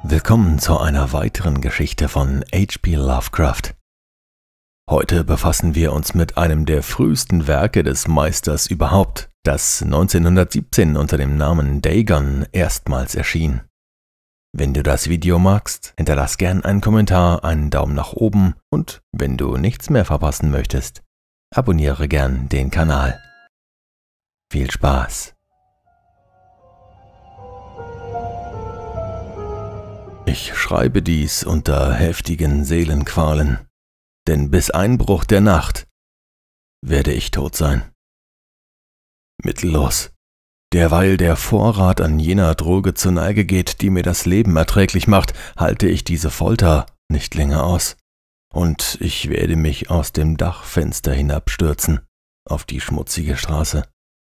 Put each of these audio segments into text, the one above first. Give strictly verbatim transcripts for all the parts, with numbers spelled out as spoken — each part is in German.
Willkommen zu einer weiteren Geschichte von H P Lovecraft. Heute befassen wir uns mit einem der frühesten Werke des Meisters überhaupt, das neunzehnhundertsiebzehn unter dem Namen Dagon erstmals erschien. Wenn du das Video magst, hinterlass gern einen Kommentar, einen Daumen nach oben und wenn du nichts mehr verpassen möchtest, abonniere gern den Kanal. Viel Spaß! Ich schreibe dies unter heftigen Seelenqualen, denn bis Einbruch der Nacht werde ich tot sein. Mittellos, derweil der Vorrat an jener Droge zur Neige geht, die mir das Leben erträglich macht, halte ich diese Folter nicht länger aus, und ich werde mich aus dem Dachfenster hinabstürzen auf die schmutzige Straße.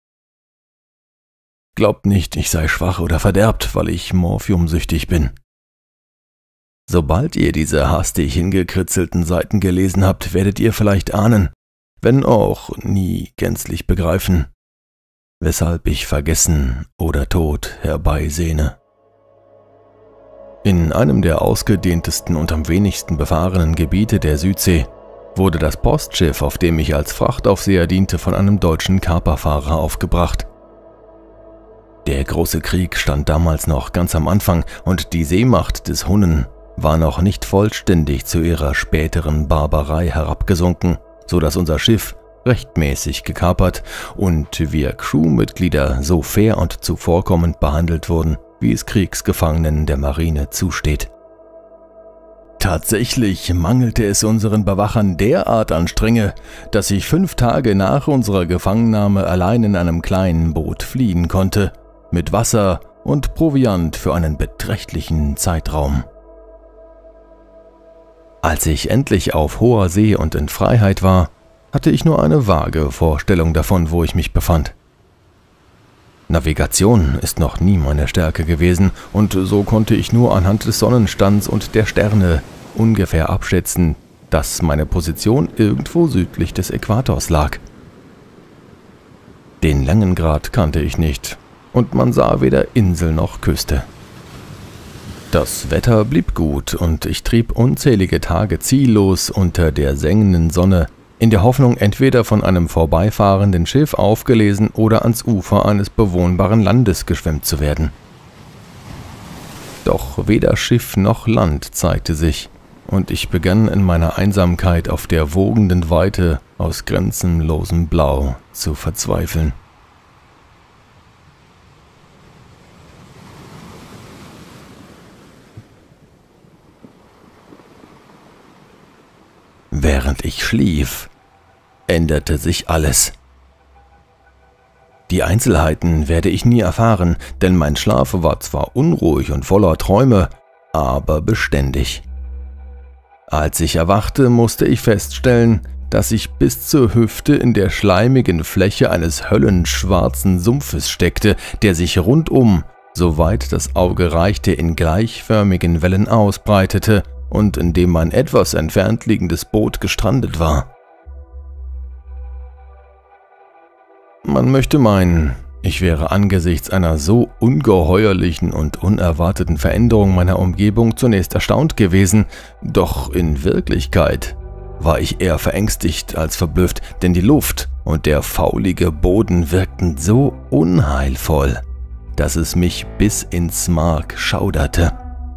Glaubt nicht, ich sei schwach oder verderbt, weil ich morphiumsüchtig bin. Sobald ihr diese hastig hingekritzelten Seiten gelesen habt, werdet ihr vielleicht ahnen, wenn auch nie gänzlich begreifen, weshalb ich vergessen oder Tod herbeisehne. In einem der ausgedehntesten und am wenigsten befahrenen Gebiete der Südsee wurde das Postschiff, auf dem ich als Frachtaufseher diente, von einem deutschen Kaperfahrer aufgebracht. Der große Krieg stand damals noch ganz am Anfang und die Seemacht des Hunnen war noch nicht vollständig zu ihrer späteren Barbarei herabgesunken, so dass unser Schiff rechtmäßig gekapert und wir Crewmitglieder so fair und zuvorkommend behandelt wurden, wie es Kriegsgefangenen der Marine zusteht. Tatsächlich mangelte es unseren Bewachern derart an Strenge, dass ich fünf Tage nach unserer Gefangennahme allein in einem kleinen Boot fliehen konnte, mit Wasser und Proviant für einen beträchtlichen Zeitraum. Als ich endlich auf hoher See und in Freiheit war, hatte ich nur eine vage Vorstellung davon, wo ich mich befand. Navigation ist noch nie meine Stärke gewesen und so konnte ich nur anhand des Sonnenstands und der Sterne ungefähr abschätzen, dass meine Position irgendwo südlich des Äquators lag. Den Längengrad kannte ich nicht und man sah weder Insel noch Küste. Das Wetter blieb gut und ich trieb unzählige Tage ziellos unter der sengenden Sonne, in der Hoffnung, entweder von einem vorbeifahrenden Schiff aufgelesen oder ans Ufer eines bewohnbaren Landes geschwemmt zu werden. Doch weder Schiff noch Land zeigte sich, und ich begann in meiner Einsamkeit auf der wogenden Weite aus grenzenlosem Blau zu verzweifeln. Während ich schlief, änderte sich alles. Die Einzelheiten werde ich nie erfahren, denn mein Schlaf war zwar unruhig und voller Träume, aber beständig. Als ich erwachte, musste ich feststellen, dass ich bis zur Hüfte in der schleimigen Fläche eines höllenschwarzen Sumpfes steckte, der sich rundum, soweit das Auge reichte, in gleichförmigen Wellen ausbreitete und in dem mein etwas entfernt liegendes Boot gestrandet war. Man möchte meinen, ich wäre angesichts einer so ungeheuerlichen und unerwarteten Veränderung meiner Umgebung zunächst erstaunt gewesen, doch in Wirklichkeit war ich eher verängstigt als verblüfft, denn die Luft und der faulige Boden wirkten so unheilvoll, dass es mich bis ins Mark schauderte.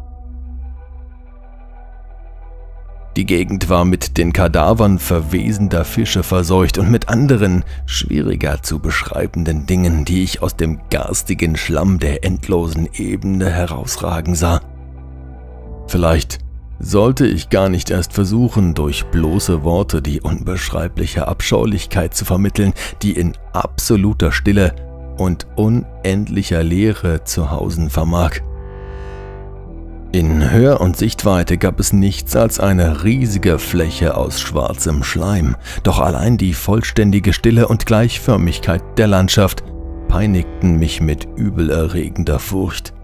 Die Gegend war mit den Kadavern verwesender Fische verseucht und mit anderen, schwieriger zu beschreibenden Dingen, die ich aus dem garstigen Schlamm der endlosen Ebene herausragen sah. Vielleicht sollte ich gar nicht erst versuchen, durch bloße Worte die unbeschreibliche Abscheulichkeit zu vermitteln, die in absoluter Stille und unendlicher Leere zu hausen vermag. In Hör- und Sichtweite gab es nichts als eine riesige Fläche aus schwarzem Schleim, doch allein die vollständige Stille und Gleichförmigkeit der Landschaft peinigten mich mit übelerregender Furcht.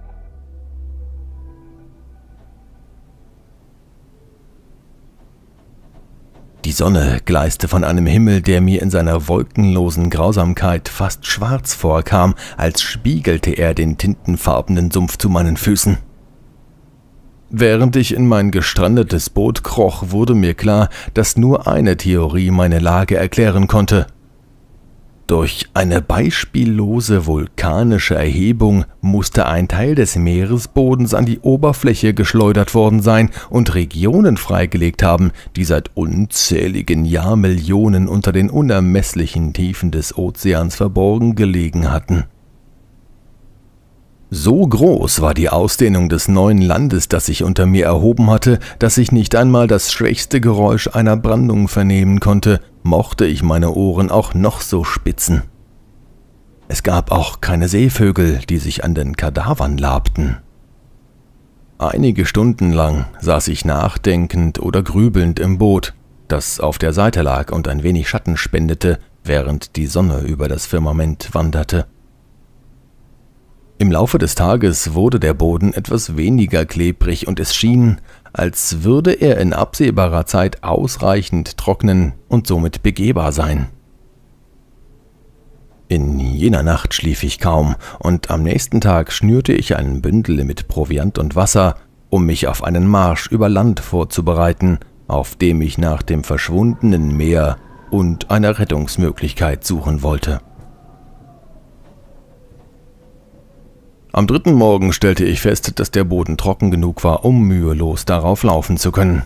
Die Sonne gleiste von einem Himmel, der mir in seiner wolkenlosen Grausamkeit fast schwarz vorkam, als spiegelte er den tintenfarbenen Sumpf zu meinen Füßen. Während ich in mein gestrandetes Boot kroch, wurde mir klar, dass nur eine Theorie meine Lage erklären konnte. Durch eine beispiellose vulkanische Erhebung musste ein Teil des Meeresbodens an die Oberfläche geschleudert worden sein und Regionen freigelegt haben, die seit unzähligen Jahrmillionen unter den unermesslichen Tiefen des Ozeans verborgen gelegen hatten. So groß war die Ausdehnung des neuen Landes, das sich unter mir erhoben hatte, dass ich nicht einmal das schwächste Geräusch einer Brandung vernehmen konnte, mochte ich meine Ohren auch noch so spitzen. Es gab auch keine Seevögel, die sich an den Kadavern labten. Einige Stunden lang saß ich nachdenkend oder grübelnd im Boot, das auf der Seite lag und ein wenig Schatten spendete, während die Sonne über das Firmament wanderte. Im Laufe des Tages wurde der Boden etwas weniger klebrig und es schien, als würde er in absehbarer Zeit ausreichend trocknen und somit begehbar sein. In jener Nacht schlief ich kaum und am nächsten Tag schnürte ich ein Bündel mit Proviant und Wasser, um mich auf einen Marsch über Land vorzubereiten, auf dem ich nach dem verschwundenen Meer und einer Rettungsmöglichkeit suchen wollte. Am dritten Morgen stellte ich fest, dass der Boden trocken genug war, um mühelos darauf laufen zu können.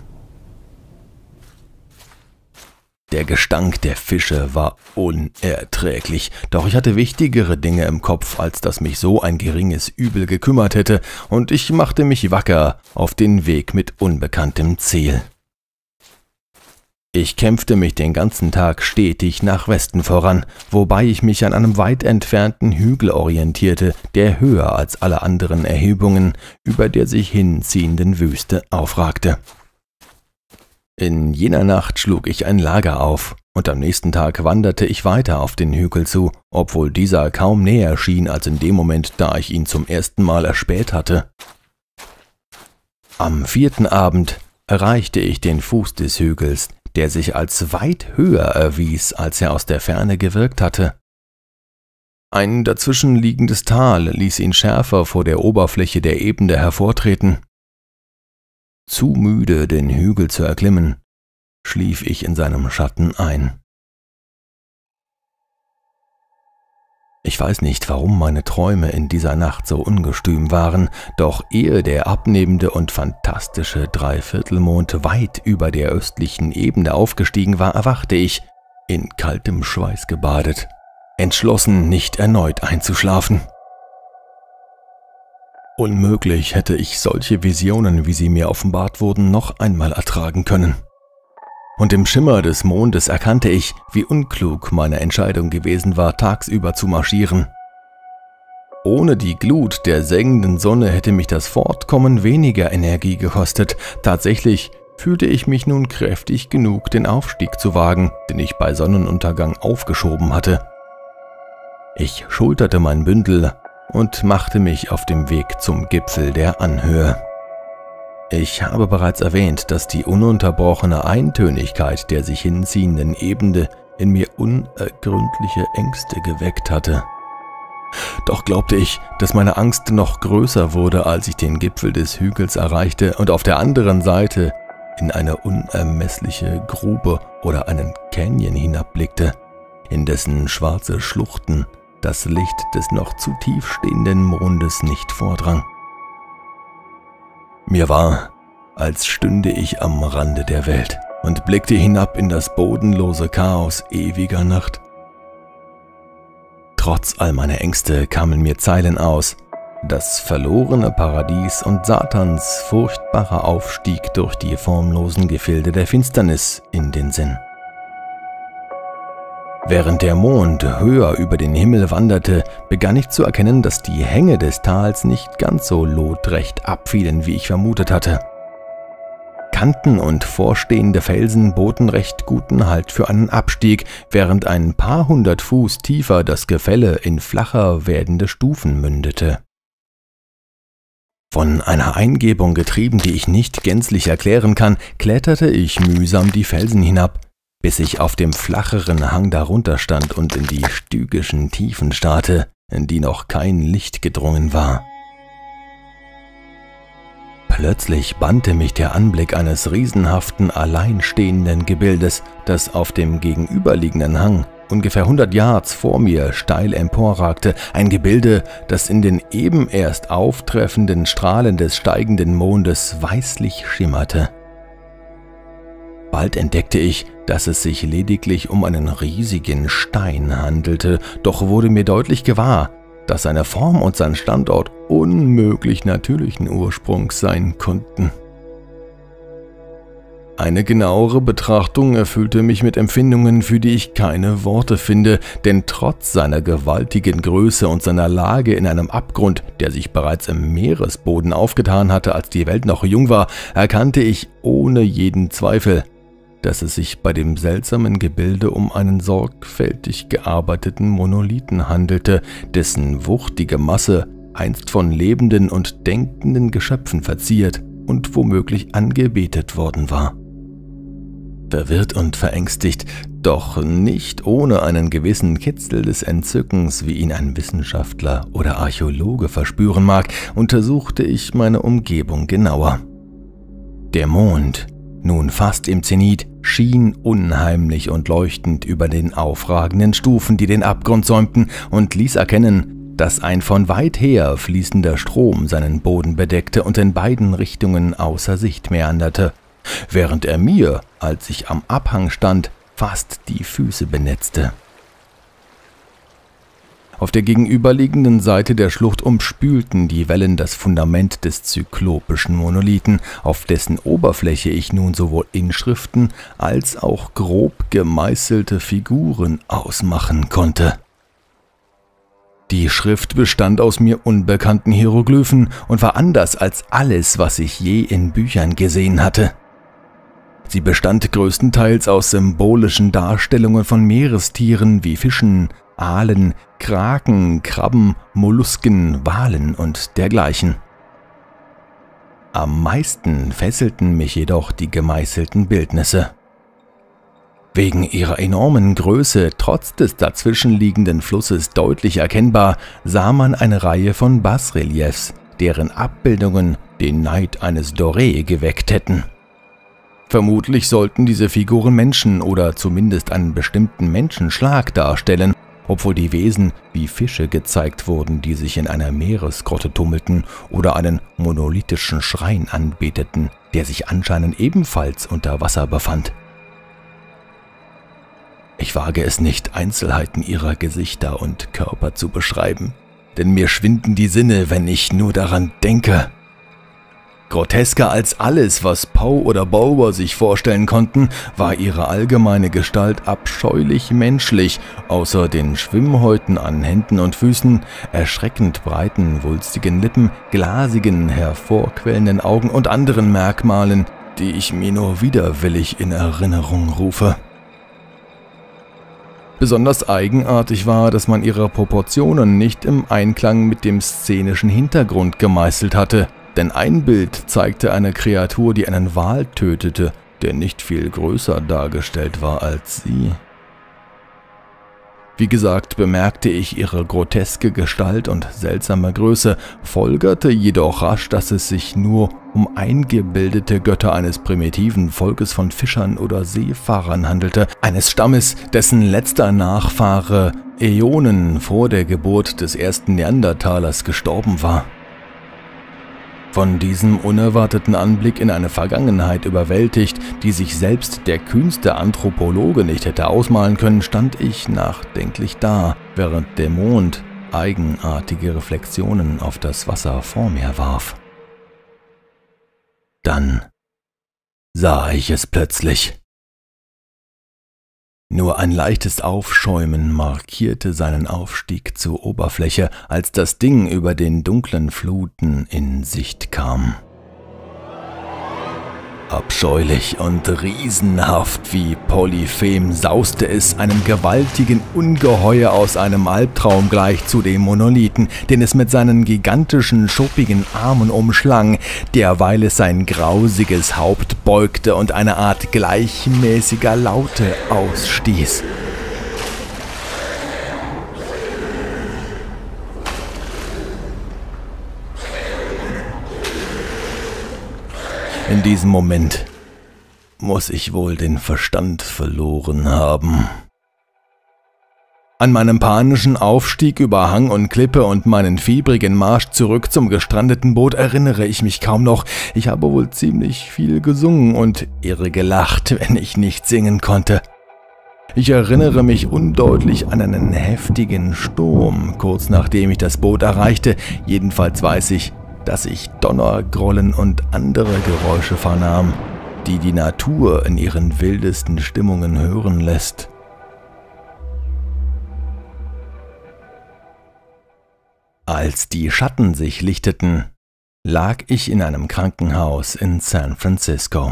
Der Gestank der Fische war unerträglich, doch ich hatte wichtigere Dinge im Kopf, als dass mich so ein geringes Übel gekümmert hätte, und ich machte mich wacker auf den Weg mit unbekanntem Ziel. Ich kämpfte mich den ganzen Tag stetig nach Westen voran, wobei ich mich an einem weit entfernten Hügel orientierte, der höher als alle anderen Erhebungen über der sich hinziehenden Wüste aufragte. In jener Nacht schlug ich ein Lager auf, und am nächsten Tag wanderte ich weiter auf den Hügel zu, obwohl dieser kaum näher schien als in dem Moment, da ich ihn zum ersten Mal erspäht hatte. Am vierten Abend erreichte ich den Fuß des Hügels, der sich als weit höher erwies, als er aus der Ferne gewirkt hatte. Ein dazwischen liegendes Tal ließ ihn schärfer vor der Oberfläche der Ebene hervortreten. Zu müde, den Hügel zu erklimmen, schlief ich in seinem Schatten ein. Ich weiß nicht, warum meine Träume in dieser Nacht so ungestüm waren, doch ehe der abnehmende und fantastische Dreiviertelmond weit über der östlichen Ebene aufgestiegen war, erwachte ich, in kaltem Schweiß gebadet, entschlossen, nicht erneut einzuschlafen. Unmöglich hätte ich solche Visionen, wie sie mir offenbart wurden, noch einmal ertragen können. Und im Schimmer des Mondes erkannte ich, wie unklug meine Entscheidung gewesen war, tagsüber zu marschieren. Ohne die Glut der sengenden Sonne hätte mich das Fortkommen weniger Energie gekostet. Tatsächlich fühlte ich mich nun kräftig genug, den Aufstieg zu wagen, den ich bei Sonnenuntergang aufgeschoben hatte. Ich schulterte mein Bündel und machte mich auf dem Weg zum Gipfel der Anhöhe. Ich habe bereits erwähnt, dass die ununterbrochene Eintönigkeit der sich hinziehenden Ebene in mir unergründliche Ängste geweckt hatte. Doch glaubte ich, dass meine Angst noch größer wurde, als ich den Gipfel des Hügels erreichte und auf der anderen Seite in eine unermessliche Grube oder einen Canyon hinabblickte, in dessen schwarze Schluchten das Licht des noch zu tief stehenden Mondes nicht vordrang. Mir war, als stünde ich am Rande der Welt und blickte hinab in das bodenlose Chaos ewiger Nacht. Trotz all meiner Ängste kamen mir Zeilen aus, das verlorene Paradies und Satans furchtbarer Aufstieg durch die formlosen Gefilde der Finsternis in den Sinn. Während der Mond höher über den Himmel wanderte, begann ich zu erkennen, dass die Hänge des Tals nicht ganz so lotrecht abfielen, wie ich vermutet hatte. Kanten und vorstehende Felsen boten recht guten Halt für einen Abstieg, während ein paar hundert Fuß tiefer das Gefälle in flacher werdende Stufen mündete. Von einer Eingebung getrieben, die ich nicht gänzlich erklären kann, kletterte ich mühsam die Felsen hinab, bis ich auf dem flacheren Hang darunter stand und in die stygischen Tiefen starrte, in die noch kein Licht gedrungen war. Plötzlich bannte mich der Anblick eines riesenhaften, alleinstehenden Gebildes, das auf dem gegenüberliegenden Hang ungefähr hundert Yards vor mir steil emporragte, ein Gebilde, das in den eben erst auftreffenden Strahlen des steigenden Mondes weißlich schimmerte. Bald entdeckte ich, dass es sich lediglich um einen riesigen Stein handelte, doch wurde mir deutlich gewahr, dass seine Form und sein Standort unmöglich natürlichen Ursprungs sein konnten. Eine genauere Betrachtung erfüllte mich mit Empfindungen, für die ich keine Worte finde, denn trotz seiner gewaltigen Größe und seiner Lage in einem Abgrund, der sich bereits im Meeresboden aufgetan hatte, als die Welt noch jung war, erkannte ich ohne jeden Zweifel, dass es sich bei dem seltsamen Gebilde um einen sorgfältig gearbeiteten Monolithen handelte, dessen wuchtige Masse einst von lebenden und denkenden Geschöpfen verziert und womöglich angebetet worden war. Verwirrt und verängstigt, doch nicht ohne einen gewissen Kitzel des Entzückens, wie ihn ein Wissenschaftler oder Archäologe verspüren mag, untersuchte ich meine Umgebung genauer. Der Mond, nun fast im Zenit, schien unheimlich und leuchtend über den aufragenden Stufen, die den Abgrund säumten, und ließ erkennen, dass ein von weit her fließender Strom seinen Boden bedeckte und in beiden Richtungen außer Sicht meanderte, während er mir, als ich am Abhang stand, fast die Füße benetzte. Auf der gegenüberliegenden Seite der Schlucht umspülten die Wellen das Fundament des zyklopischen Monolithen, auf dessen Oberfläche ich nun sowohl Inschriften als auch grob gemeißelte Figuren ausmachen konnte. Die Schrift bestand aus mir unbekannten Hieroglyphen und war anders als alles, was ich je in Büchern gesehen hatte. Sie bestand größtenteils aus symbolischen Darstellungen von Meerestieren wie Fischen, Aalen, Kraken, Krabben, Mollusken, Walen und dergleichen. Am meisten fesselten mich jedoch die gemeißelten Bildnisse. Wegen ihrer enormen Größe, trotz des dazwischenliegenden Flusses deutlich erkennbar, sah man eine Reihe von Basreliefs, deren Abbildungen den Neid eines Doré geweckt hätten. Vermutlich sollten diese Figuren Menschen oder zumindest einen bestimmten Menschenschlag darstellen, obwohl die Wesen wie Fische gezeigt wurden, die sich in einer Meeresgrotte tummelten oder einen monolithischen Schrein anbeteten, der sich anscheinend ebenfalls unter Wasser befand. Ich wage es nicht, Einzelheiten ihrer Gesichter und Körper zu beschreiben, denn mir schwinden die Sinne, wenn ich nur daran denke. Grotesker als alles, was Poe oder Bulwer sich vorstellen konnten, war ihre allgemeine Gestalt abscheulich menschlich, außer den Schwimmhäuten an Händen und Füßen, erschreckend breiten, wulstigen Lippen, glasigen, hervorquellenden Augen und anderen Merkmalen, die ich mir nur widerwillig in Erinnerung rufe. Besonders eigenartig war, dass man ihre Proportionen nicht im Einklang mit dem szenischen Hintergrund gemeißelt hatte. Denn ein Bild zeigte eine Kreatur, die einen Wal tötete, der nicht viel größer dargestellt war als sie. Wie gesagt, bemerkte ich ihre groteske Gestalt und seltsame Größe, folgerte jedoch rasch, dass es sich nur um eingebildete Götter eines primitiven Volkes von Fischern oder Seefahrern handelte, eines Stammes, dessen letzter Nachfahre Äonen vor der Geburt des ersten Neandertalers gestorben war. Von diesem unerwarteten Anblick in eine Vergangenheit überwältigt, die sich selbst der kühnste Anthropologe nicht hätte ausmalen können, stand ich nachdenklich da, während der Mond eigenartige Reflexionen auf das Wasser vor mir warf. Dann sah ich es plötzlich. Nur ein leichtes Aufschäumen markierte seinen Aufstieg zur Oberfläche, als das Ding über den dunklen Fluten in Sicht kam. Abscheulich und riesenhaft wie Polyphem sauste es einem gewaltigen Ungeheuer aus einem Albtraum gleich zu dem Monolithen, den es mit seinen gigantischen, schuppigen Armen umschlang, derweil es sein grausiges Haupt beugte und eine Art gleichmäßiger Laute ausstieß. In diesem Moment muss ich wohl den Verstand verloren haben. An meinem panischen Aufstieg über Hang und Klippe und meinen fiebrigen Marsch zurück zum gestrandeten Boot erinnere ich mich kaum noch. Ich habe wohl ziemlich viel gesungen und irre gelacht, wenn ich nicht singen konnte. Ich erinnere mich undeutlich an einen heftigen Sturm, kurz nachdem ich das Boot erreichte. Jedenfalls weiß ich, dass ich Donner, Grollen und andere Geräusche vernahm, die die Natur in ihren wildesten Stimmungen hören lässt. Als die Schatten sich lichteten, lag ich in einem Krankenhaus in San Francisco.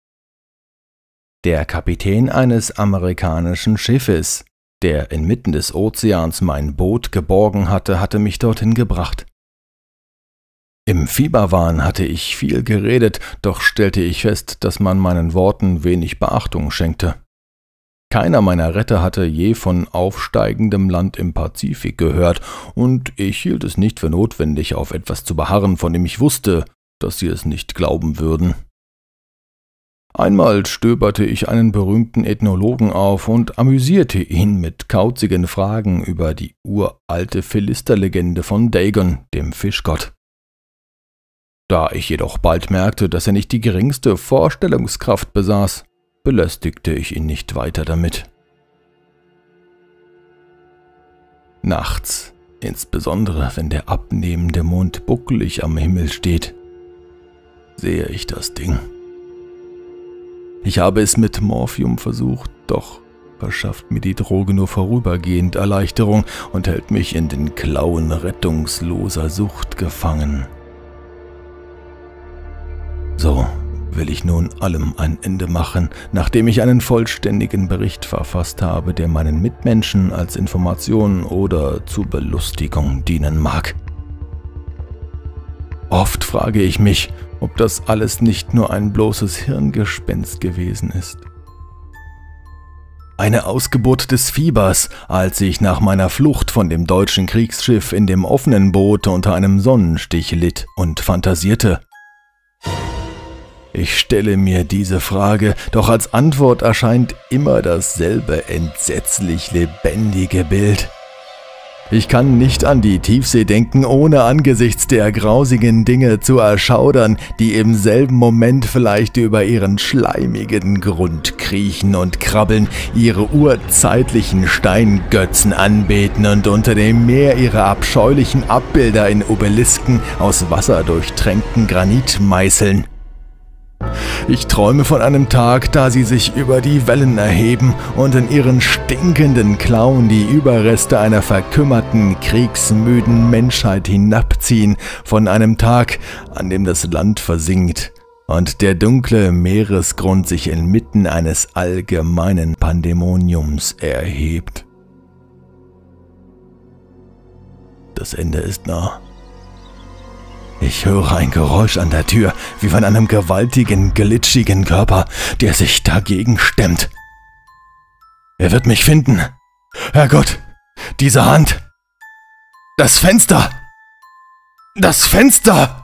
Der Kapitän eines amerikanischen Schiffes, der inmitten des Ozeans mein Boot geborgen hatte, hatte mich dorthin gebracht. Im Fieberwahn hatte ich viel geredet, doch stellte ich fest, dass man meinen Worten wenig Beachtung schenkte. Keiner meiner Retter hatte je von aufsteigendem Land im Pazifik gehört, und ich hielt es nicht für notwendig, auf etwas zu beharren, von dem ich wusste, dass sie es nicht glauben würden. Einmal stöberte ich einen berühmten Ethnologen auf und amüsierte ihn mit kauzigen Fragen über die uralte Philisterlegende von Dagon, dem Fischgott. Da ich jedoch bald merkte, dass er nicht die geringste Vorstellungskraft besaß, belästigte ich ihn nicht weiter damit. Nachts, insbesondere wenn der abnehmende Mond buckelig am Himmel steht, sehe ich das Ding. Ich habe es mit Morphium versucht, doch verschafft mir die Droge nur vorübergehend Erleichterung und hält mich in den Klauen rettungsloser Sucht gefangen. So will ich nun allem ein Ende machen, nachdem ich einen vollständigen Bericht verfasst habe, der meinen Mitmenschen als Information oder zur Belustigung dienen mag. Oft frage ich mich, ob das alles nicht nur ein bloßes Hirngespenst gewesen ist. Eine Ausgeburt des Fiebers, als ich nach meiner Flucht von dem deutschen Kriegsschiff in dem offenen Boot unter einem Sonnenstich litt und fantasierte. Ich stelle mir diese Frage, doch als Antwort erscheint immer dasselbe entsetzlich lebendige Bild. Ich kann nicht an die Tiefsee denken, ohne angesichts der grausigen Dinge zu erschaudern, die im selben Moment vielleicht über ihren schleimigen Grund kriechen und krabbeln, ihre urzeitlichen Steingötzen anbeten und unter dem Meer ihre abscheulichen Abbilder in Obelisken aus wasserdurchtränkten Granit meißeln. Ich träume von einem Tag, da sie sich über die Wellen erheben und in ihren stinkenden Klauen die Überreste einer verkümmerten, kriegsmüden Menschheit hinabziehen, von einem Tag, an dem das Land versinkt und der dunkle Meeresgrund sich inmitten eines allgemeinen Pandemoniums erhebt. Das Ende ist nah. Ich höre ein Geräusch an der Tür, wie von einem gewaltigen, glitschigen Körper, der sich dagegen stemmt. Er wird mich finden. Herrgott, diese Hand! Das Fenster! Das Fenster!